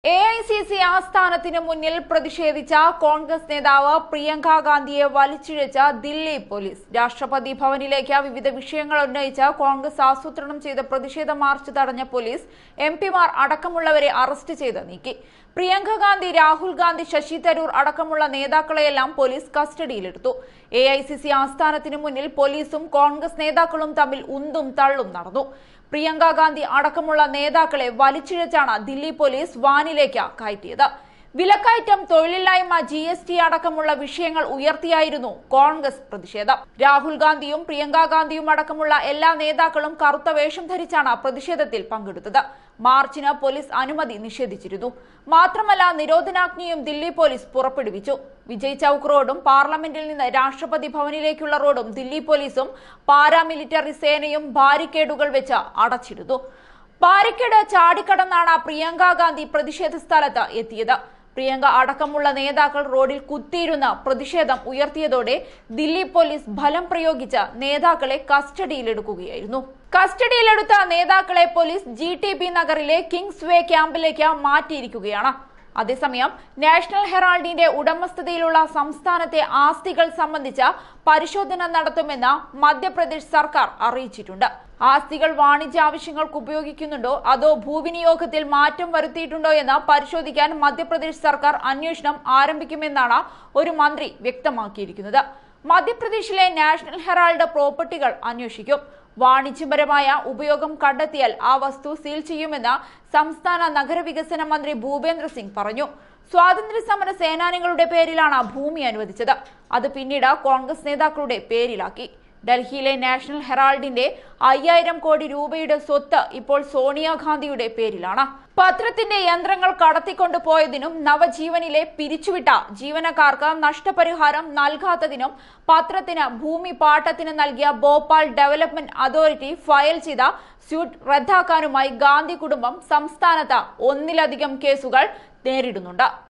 AICC ആസ്ഥാനത്തിന് മുന്നിൽ പ്രതിഷേധിച്ച കോൺഗ്രസ് നേതാവ് പ്രിയങ്ക ഗാന്ധിയെ വലിച്ചിഴച്ച ദില്ലി പോലീസ്. രാഷ്ട്രപതി ഭവനിലേക്ക് വിവിധ വിഷയങ്ങൾ ഉന്നയിച്ച് കോൺഗ്രസ് ആസൂത്രണം ചെയ്ത പ്രതിഷേധ മാർച്ച് തടഞ്ഞ പോലീസ് എംപിമാർ അടക്കമുള്ളവരെ അറസ്റ്റ് ചെയ്ത് നീക്കി. പ്രിയങ്ക ഗാന്ധി, രാഹുൽ ഗാന്ധി, ശശി തരൂർ അടക്കമുള്ള നേതാക്കളെയെല്ലാം പോലീസ് കസ്റ്റഡിയിലെടുത്തു. AICC ആസ്ഥാനത്തിന് മുന്നിൽ പോലീസും കോൺഗ്രസ് നേതാക്കളും തമ്മിൽ ഉന്തും തള്ളും നടന്നു. പ്രിയങ്ക ഗാന്ധി അടക്കമുള്ള നേതാക്കളെ വലിച്ചിഴച്ചാണ് ദില്ലി പോലീസ് വാനിലേക്ക് കയറ്റിയത്. വിലക്കയറ്റം, തൊഴിലില്ലായ്മ, GST അടക്കമുള്ള വിഷയങ്ങൾ ഉയർത്തിയായിരുന്നു കോൺഗ്രസ് പ്രതിഷേധം. രാഹുൽ ഗാന്ധിയും പ്രിയങ്ക ഗാന്ധിയും അടക്കമുള്ള എല്ലാ നേതാക്കളും കറുത്ത വേഷം ധരിച്ചാണ് പ്രതിഷേധത്തിൽ പങ്കെടുത്തത്. മാർച്ചിന് പോലീസ് അനുമതി നിഷേധിച്ചിരുന്നു. മാത്രമല്ല, നിരോധനാജ്ഞയും ദില്ലി പോലീസ് പുറപ്പെടുവിച്ചു. വിജയ് ചൌക്ക് റോഡും പാർലമെന്റിൽ നിന്ന് രാഷ്ട്രപതി ഭവനിലേക്കുള്ള റോഡും ദില്ലി പോലീസും പാരാമിലിറ്ററി സേനയും ബാരിക്കേഡുകൾ വെച്ച് അടച്ചിരുന്നു. ബാരിക്കേഡ് ചാടിക്കടന്നാണ് പ്രിയങ്ക ഗാന്ധി പ്രതിഷേധ സ്ഥലത്ത് എത്തിയത്. പ്രിയങ്ക അടക്കമുള്ള നേതാക്കൾ റോഡിൽ കുത്തിയിരുന്ന് പ്രതിഷേധം ഉയർത്തിയതോടെ ദില്ലി പോലീസ് ബലം പ്രയോഗിച്ച് നേതാക്കളെ കസ്റ്റഡിയിലെടുക്കുകയായിരുന്നു. കസ്റ്റഡിയിലെടുത്ത നേതാക്കളെ പോലീസ് GTB നഗറിലെ കിങ്സ് വേ ക്യാമ്പിലേക്ക് മാറ്റിയിരിക്കുകയാണ്. അതേസമയം നാഷണൽ ഹെറാൾഡിന്റെ ഉടമസ്ഥതയിലുള്ള സംസ്ഥാനത്തെ ആസ്തികൾ സംബന്ധിച്ച പരിശോധന നടത്തുമെന്ന് മധ്യപ്രദേശ് സർക്കാർ അറിയിച്ചിട്ടുണ്ട്. ആസ്തികൾ വാണിജ്യ ആവശ്യങ്ങൾക്ക് ഉപയോഗിക്കുന്നുണ്ടോ അതോ ഭൂവിനിയോഗത്തിൽ മാറ്റം വരുത്തിയിട്ടുണ്ടോ എന്ന് പരിശോധിക്കാൻ മധ്യപ്രദേശ് സർക്കാർ അന്വേഷണം ആരംഭിക്കുമെന്നാണ് ഒരു മന്ത്രി വ്യക്തമാക്കിയിരിക്കുന്നത്. മധ്യപ്രദേശിലെ നാഷണൽ ഹെറാൾഡ് പ്രോപ്പർട്ടികൾ അന്വേഷിക്കും. വാണിജ്യപരമായ ഉപയോഗം കണ്ടെത്തിയാൽ ആ വസ്തു സീൽ ചെയ്യുമെന്ന് സംസ്ഥാന നഗരവികസന മന്ത്രി ഭൂപേന്ദ്ര സിംഗ് പറഞ്ഞു. സ്വാതന്ത്ര്യ സമര സേനാനികളുടെ പേരിലാണ് ഭൂമി അനുവദിച്ചത്. അത് പിന്നീട് കോൺഗ്രസ് നേതാക്കളുടെ പേരിലാക്കി. ഡൽഹിയിലെ നാഷണൽ ഹെറാൾഡിന്റെ 5000 കോടി രൂപയുടെ സ്വത്ത് ഇപ്പോൾ സോണിയാഗാന്ധിയുടെ പേരിലാണ്. പത്രത്തിന്റെ യന്ത്രങ്ങൾ കടത്തിക്കൊണ്ടുപോയതിനും നവജീവനിലെ പിരിച്ചുവിട്ട ജീവനക്കാർക്ക് നഷ്ടപരിഹാരം നൽകാത്തതിനും പത്രത്തിന് ഭൂമി പാട്ടത്തിന് നൽകിയ ഭോപ്പാൽ ഡെവലപ്മെന്റ് അതോറിറ്റി ഫയൽ ചെയ്ത സ്യൂട്ട് റദ്ദാക്കാനുമായി ഗാന്ധി കുടുംബം സംസ്ഥാനത്ത് ഒന്നിലധികം കേസുകൾ നേരിടുന്നുണ്ട്.